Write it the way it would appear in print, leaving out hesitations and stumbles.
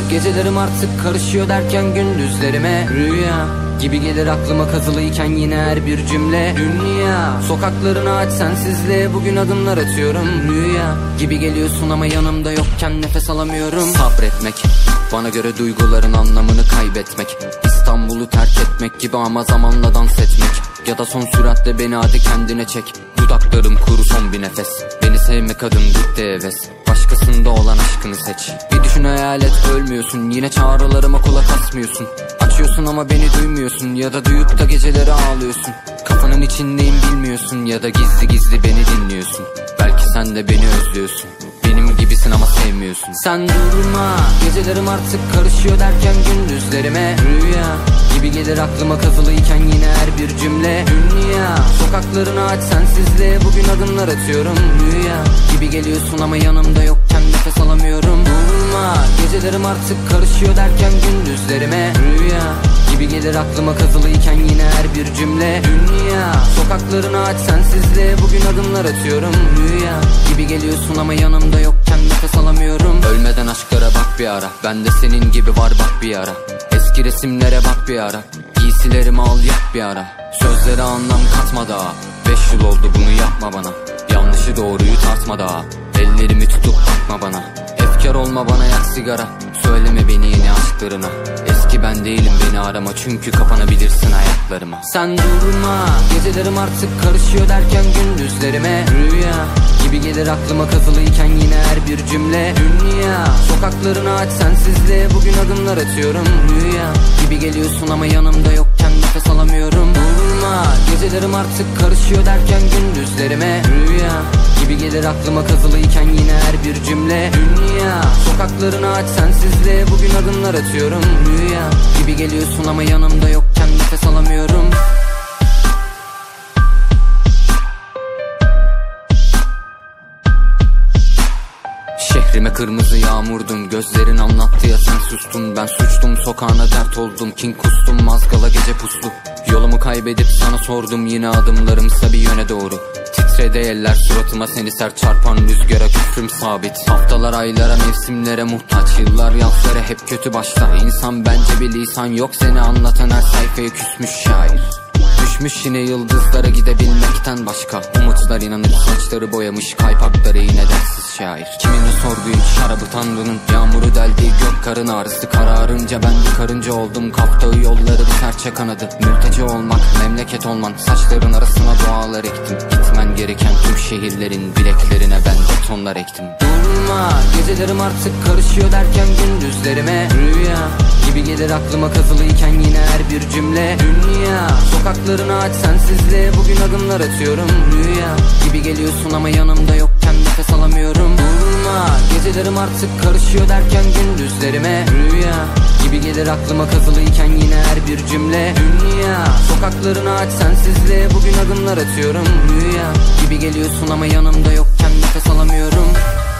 Gecelerim artık karışıyor derken gündüzlerime rüya gibi gelir aklıma kazılıyken yine her bir cümle. Dünya sokaklarını aç sensizliğe bugün adımlar atıyorum. Rüya gibi geliyorsun ama yanımda yokken nefes alamıyorum. Sabretmek bana göre duyguların anlamını kaybetmek. İstanbul'u terk etmek gibi ama zamanla dans etmek. Ya da son süratle beni hadi kendine çek. Dudaklarım kuru son bir nefes. Beni sevme kadın bitti heves. Başkasında olan aşkını seç. Bir düşün hayal et ölmüyorsun. Yine çağrılarıma kulak asmıyorsun. Açıyorsun ama beni duymuyorsun. Ya da duyup da geceleri ağlıyorsun. Kafanın içindeyim bilmiyorsun. Ya da gizli gizli beni dinliyorsun. Belki sen de beni özlüyorsun. Benim gibisin ama sevmiyorsun. Sen durma, gecelerim artık karışıyor derken gündüzlerime rüya gibi gelir aklıma kazılıyken yine her bir cümle. Dünya sokaklarını aç sensizliğe bugün adımlar atıyorum. Rüya gibi geliyorsun ama yanımda yokken nefes alamıyorum. Durma, gecelerim artık karışıyor derken gündüzlerime rüya gibi gelir aklıma kazılıyken yine her bir cümle. Dünya sokaklarını aç sensizliğe bugün adımlar atıyorum. Rüya gibi geliyorsun ama yanımda yokken nefes alamıyorum. Ölmeden aşklara bak bir ara. Ben de senin gibi var bak bir ara. Eski resimlere bak bir ara. Giysilerimi al yak bir ara. Sözlere anlam katma daha. 5 yıl oldu bunu yapma bana. Yanlışı doğruyu tartma daha. Ellerimi tutup bakma bana. Efkar olma bana yak sigara. Söyleme beni yeni aşklarına. Eski ben değilim beni arama çünkü kapanabilirsin ayaklarıma. Sen durma, gecelerim artık karışıyor derken gündüzlerime rüya gibi gelir aklıma kazılıyken yine her bir cümle. Dünya sokaklarını aç sensizliğe bugün adımlar atıyorum. Rüya gibi geliyorsun ama yanımda yokken nefes alamıyorum. Durma, gecelerim artık karışıyor derken gündüzlerime rüya gibi gelir aklıma kazılıyken yine her bir cümle. Dünya sokaklarını aç sensizliğe bugün adımlar atıyorum. Rüya gibi geliyorsun ama yanımda yokken nefes alamıyorum. Şehrime kırmızı yağmurdun. Gözlerin anlattı ya sen sustun. Ben suçtum sokağına dert oldum. Kin kustum mazgala gece puslu. Yolumu kaybedip sana sordum. Yine adımlarımsa bir yöne doğru. Titredi eller suratıma seni sert çarpan rüzgara küfrüm sabit. Haftalar aylara mevsimlere muhtaç. Yıllar yazlara hep kötü başlar. İnsan bence bir lisan yok seni anlatan her sayfaya küsmüş şair. Düşmüş yine yıldızlara gidebilmekten başka. Umutlar inanır saçları boyamış kaypakları yine dersiz şair. Kimine sorduğun şarabı tanrının. Yağmuru deldiği gök karın ağrısı. Kararınca ben bir karınca oldum. Kaptağı yolları bir serçe kanadı. Mülteci olmak memleket olman. Saçların arasına dualar ektim. Gitmen gereken tüm şehirlerin bileklerine ben betonlar ektim. Durma, gecelerim artık karışıyor derken gündüzlerime rüya gibi gelir aklıma kazılıyken yine her bir cümle. Dünya sokaklarını aç sensizliğe bugün adımlar atıyorum. Rüya gibi geliyorsun ama yanımda yokken nefes alamıyorum. Durma, gecelerim artık karışıyor derken gündüzlerime rüya gibi gelir aklıma kazılıyken yine her bir cümle. Dünya sokaklarını aç sensizliğe bugün adımlar atıyorum. Rüya gibi geliyorsun ama yanımda yokken nefes alamıyorum.